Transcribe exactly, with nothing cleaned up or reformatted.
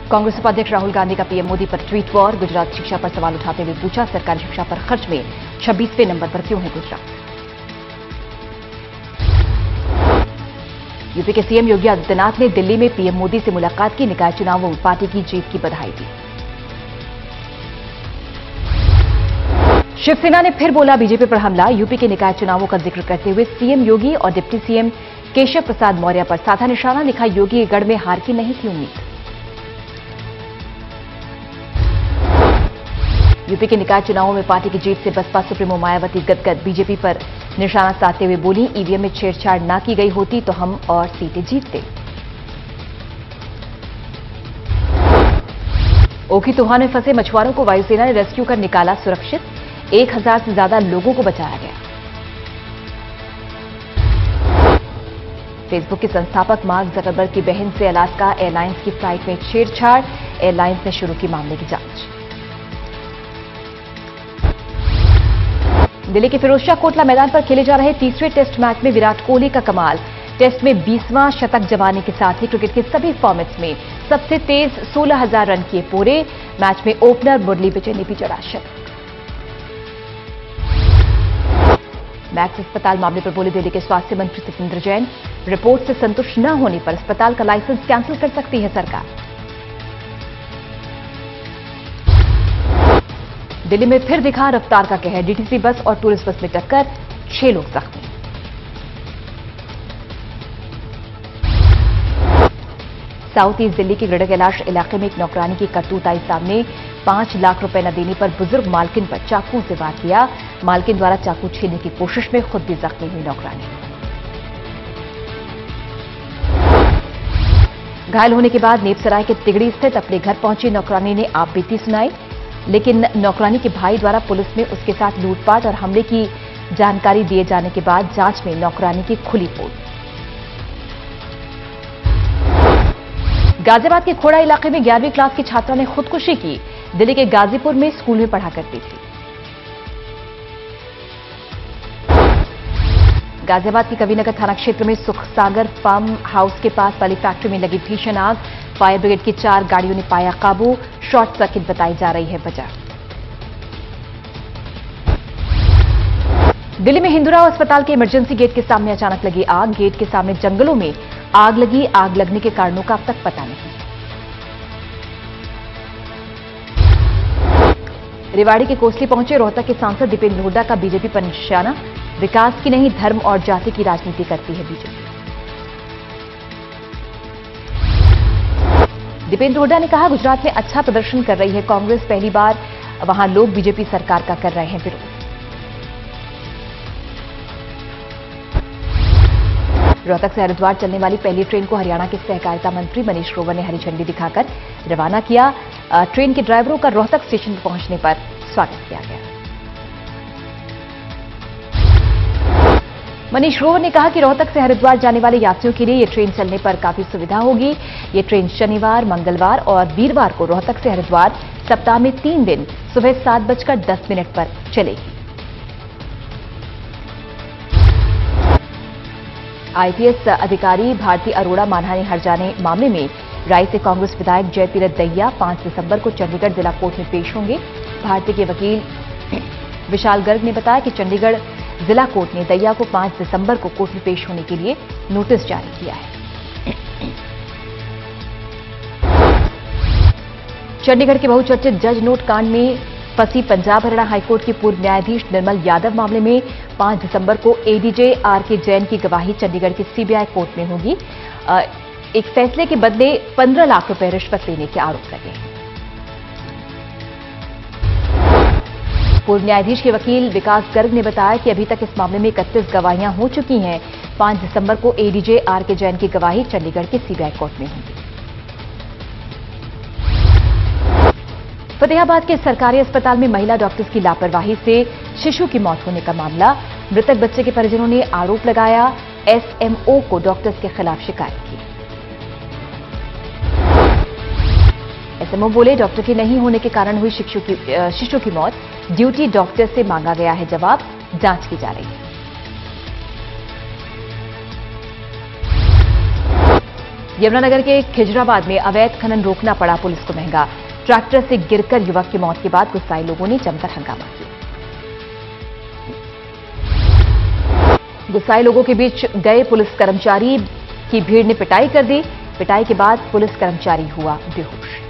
कांग्रेस उपाध्यक्ष राहुल गांधी का पीएम मोदी पर ट्वीट वॉर। गुजरात शिक्षा पर सवाल उठाते हुए पूछा, सरकारी शिक्षा पर खर्च में छब्बीसवें नंबर पर क्यों है गुजरात। यूपी के सीएम योगी आदित्यनाथ ने दिल्ली में पीएम मोदी से मुलाकात की, निकाय चुनावों में पार्टी की जीत की बधाई दी। शिवसेना ने फिर बोला बीजेपी पर हमला। यूपी के निकाय चुनावों का जिक्र करते हुए सीएम योगी और डिप्टी सीएम केशव प्रसाद मौर्य पर साधा निशाना, लिखा योगी गढ़ में हार की नहीं थी उम्मीद। यूपी के निकाय चुनावों में पार्टी की जीत से बसपा सुप्रीमो मायावती गदगद। बीजेपी पर निशाना साधते हुए बोली, ईवीएम में छेड़छाड़ ना की गई होती तो हम और सीटें जीतते। ओखी तूफान में फंसे मछुआरों को वायुसेना ने रेस्क्यू कर निकाला सुरक्षित। एक हजार से ज्यादा लोगों को बचाया गया। फेसबुक के संस्थापक मार्क जकरबर्ग की बहन से अलास्का एयरलाइंस की फ्लाइट में छेड़छाड़, एयरलाइंस ने शुरू की मामले की जांच। दिल्ली के फिरोजशाह कोटला मैदान पर खेले जा रहे तीसरे टेस्ट मैच में विराट कोहली का कमाल। टेस्ट में बीसवां शतक जमाने के साथ ही क्रिकेट के सभी फॉर्मेट्स में सबसे तेज सोलह हजार रन किए पूरे। मैच में ओपनर मुरली विजय ने भी जड़ा शतक। मैक्स अस्पताल मामले पर बोले दिल्ली के स्वास्थ्य मंत्री सत्येंद्र जैन, रिपोर्ट से संतुष्ट न होने पर अस्पताल का लाइसेंस कैंसिल कर सकती है सरकार। दिल्ली में फिर दिखा रफ्तार का कहर। डीटीसी बस और टूरिस्ट बस में टक्कर, छह लोग जख्मी। साउथ ईस्ट दिल्ली के ग्रेटर कैलाश इलाके में एक नौकरानी की करतूत आई सामने। पांच लाख रुपए न देने पर बुजुर्ग मालकिन पर चाकू से वार किया। मालकिन द्वारा चाकू छीनने की कोशिश में खुद भी जख्मी हुई नौकरानी। घायल होने के बाद नेपसराय के तिगड़ी स्थित अपने घर पहुंची नौकरानी ने आप बीती सुनाई, लेकिन नौकरानी के भाई द्वारा पुलिस में उसके साथ लूटपाट और हमले की जानकारी दिए जाने के बाद जांच में नौकरानी की खुली पोल। गाजियाबाद के खोड़ा इलाके में ग्यारहवीं क्लास की छात्रा ने खुदकुशी की। दिल्ली के गाजीपुर में स्कूल में पढ़ा करती थी। गाजियाबाद के कविनगर थाना क्षेत्र में सुखसागर फार्म हाउस के पास वाली फैक्ट्री में लगी भीषण आग। फायर ब्रिगेड की चार गाड़ियों ने पाया काबू। शॉर्ट सर्किट बताई जा रही है वजह। दिल्ली में हिंदूराव अस्पताल के इमरजेंसी गेट के सामने अचानक लगी आग। गेट के सामने जंगलों में आग लगी। आग लगने के कारणों का अब तक पता नहीं। रेवाड़ी के कोसली पहुंचे रोहतक के सांसद दीपेंद्र हुड्डा का बीजेपी पर निशाना। विकास की नहीं धर्म और जाति की राजनीति करती है बीजेपी। दीपेंद्र हुड्डा ने कहा, गुजरात में अच्छा प्रदर्शन कर रही है कांग्रेस, पहली बार वहां लोग बीजेपी सरकार का कर रहे हैं विरोध। रोहतक से हरिद्वार चलने वाली पहली ट्रेन को हरियाणा के सहकारिता मंत्री मनीष ग्रोवर ने हरी झंडी दिखाकर रवाना किया। ट्रेन के ड्राइवरों का रोहतक स्टेशन पर पहुंचने पर स्वागत किया गया। मनीष ग्रोवर ने कहा कि रोहतक से हरिद्वार जाने वाले यात्रियों के लिए ये ट्रेन चलने पर काफी सुविधा होगी। ये ट्रेन शनिवार, मंगलवार और वीरवार को रोहतक से हरिद्वार सप्ताह में तीन दिन सुबह सात बजकर दस मिनट पर चलेगी। आईपीएस अधिकारी भारती अरोड़ा मानहानि हर जाने मामले में राय से कांग्रेस विधायक जयतीरथ दहिया पांच दिसंबर को चंडीगढ़ जिला कोर्ट में पेश होंगे। भारती के वकील विशाल गर्ग ने बताया कि चंडीगढ़ जिला कोर्ट ने दहिया को पांच दिसंबर को कोर्ट में पेश होने के लिए नोटिस जारी किया है। चंडीगढ़ के बहुचर्चित जज नोट कांड में फंसी पंजाब हरियाणा हाईकोर्ट की पूर्व न्यायाधीश निर्मल यादव मामले में पांच दिसंबर को एडीजे आर के जैन की गवाही चंडीगढ़ की सीबीआई कोर्ट में होगी। एक फैसले के बदले पंद्रह लाख रुपए रिश्वत लेने के आरोप लगे हैं। पूर्व न्यायाधीश के वकील विकास गर्ग ने बताया कि अभी तक इस मामले में इकतीस गवाहियां हो चुकी हैं। पांच दिसंबर को एडीजे आर के जैन की गवाही चंडीगढ़ के सीबीआई कोर्ट में होगी। फतेहाबाद के सरकारी अस्पताल में महिला डॉक्टर्स की लापरवाही से शिशु की मौत होने का मामला। मृतक बच्चे के परिजनों ने आरोप लगाया, एसएमओ को डॉक्टर्स के खिलाफ शिकायत की। एसएमओ बोले, डॉक्टर के नहीं होने के कारण हुई शिशु की शिशु की मौत। ड्यूटी डॉक्टर से मांगा गया है जवाब, जांच की जा रही है। यमुनानगर के खिजराबाद में अवैध खनन रोकना पड़ा पुलिस को महंगा। ट्रैक्टर से गिरकर युवक की मौत के बाद गुस्साए लोगों ने जमकर हंगामा किया। गुस्साए लोगों के बीच गए पुलिस कर्मचारी की भीड़ ने पिटाई कर दी। पिटाई के बाद पुलिस कर्मचारी हुआ बेहोश।